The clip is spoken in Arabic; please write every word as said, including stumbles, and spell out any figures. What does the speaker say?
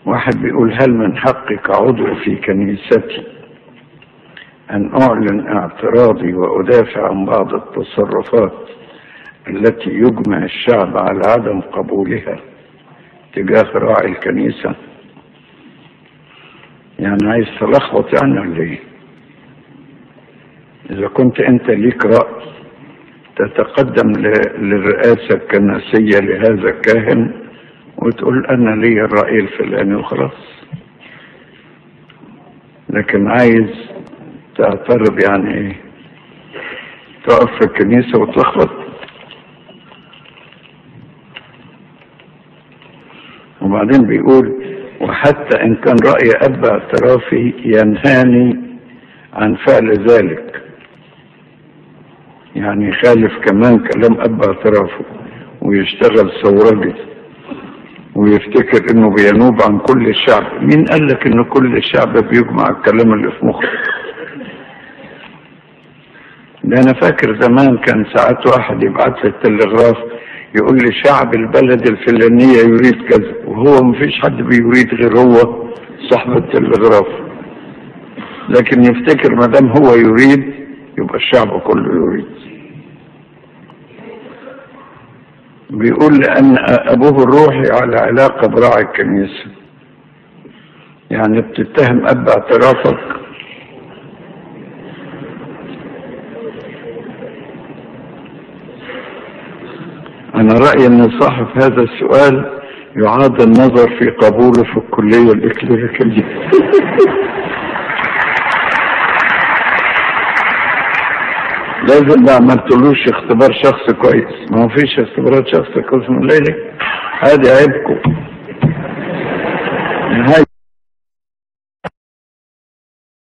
واحد بيقول: هل من حقي كعضو في كنيستي أن أعلن اعتراضي وأدافع عن بعض التصرفات التي يجمع الشعب على عدم قبولها تجاه راعي الكنيسة؟ يعني عايز تلخبط يعني ولا ايه؟ إذا كنت أنت ليك رأي تتقدم للرئاسة الكنسية لهذا الكاهن وتقول أنا لي الرأي الفلاني وخلاص، لكن عايز تعترض يعني ايه؟ تقف في الكنيسة وتلخبط. وبعدين بيقول: وحتى إن كان رأي أب اعترافي ينهاني عن فعل ذلك، يعني يخالف كمان كلام أب اعترافه ويشتغل ثورجي ويفتكر إنه بينوب عن كل الشعب. مين قال لك إن كل الشعب بيجمع الكلام اللي في مخك؟ ده أنا فاكر زمان كان ساعات واحد يبعت لي التلغراف يقول لي شعب البلد الفلانية يريد كذا، وهو مفيش حد بيريد غير هو صاحب التلغراف، لكن يفتكر ما دام هو يريد يبقى الشعب كله يريد. بيقول لأن أبوه الروحي على علاقة براعي الكنيسة. يعني بتتهم أب اعترافك؟ أنا رأيي أن صاحب هذا السؤال يعاد النظر في قبوله في الكلية الإكليريكية. لازم ما عملتلوش اختبار شخص كويس. ما فيش اختبارات شخص كويس من ليلة، هذه عيبكم.